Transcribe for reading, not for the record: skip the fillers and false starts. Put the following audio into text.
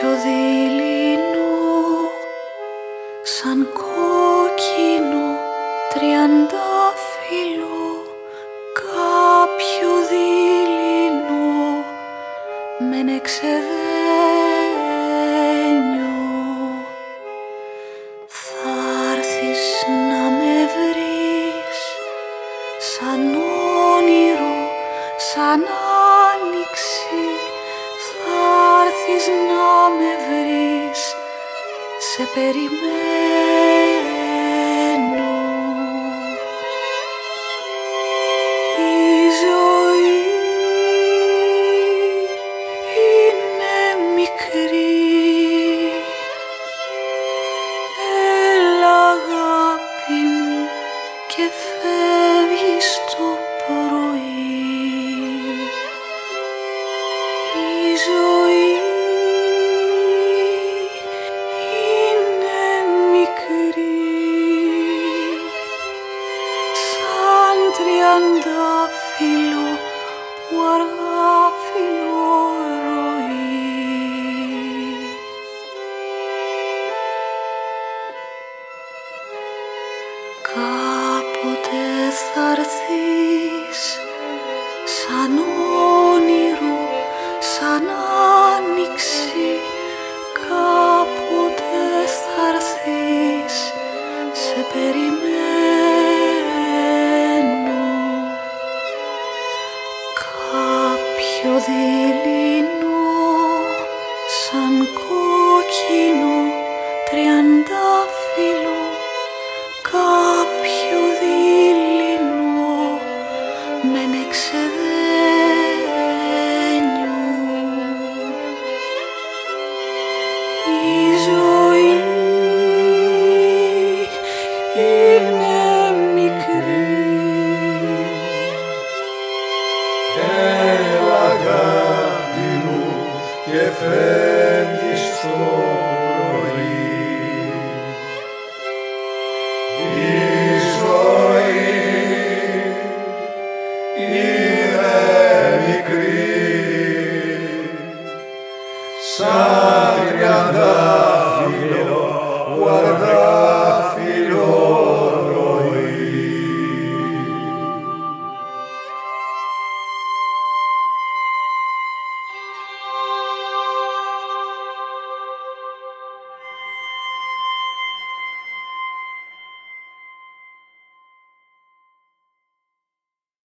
κάποιο δειλινό, σαν κόκκινο τριαντάφυλλο, κάποιο δειλινό μεν εξεδένιο. Θ'άρθεις να με βρεις σαν όνειρο, σαν άνοιξη. Θ'άρθεις να με βρεις, σε περιμένω. Η ζωή είναι μικρή, έλα αγάπη μου και φεύγεις το πρωί. Η ζωή είναι μικρή, σαν τριαντάφυλλο που αργά φιλορροεί. Κάποτε θ'αρθείς σαν όνειρο, σαν άνοιξη. Κάποτε θ'αρθείς, σε περιμένω. Κάποιο δειλινό, σαν κόκκινο τριαντάφυλλο, κάποιο δειλινό μεν εξεδένιο. Η ζωή είναι μικρή, έλα αγάπη μου και φεύγεις το πρωί. Η ζωή είναι μικρή, σαν τριαντάφυλλο που αργά